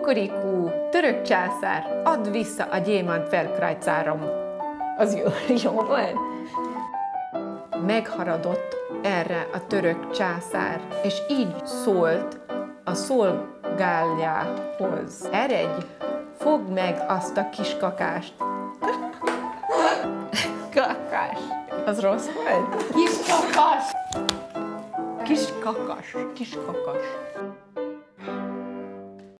Kukurikú, török császár, add vissza a gyémánt felkrajcárom. Az jó volt? Megharadott erre a török császár, és így szólt a szolgájához. Eredj, fogd meg azt a kis kakást. Kakás. Az rossz volt? Kis kakas! Kis kakas. Kis kakas.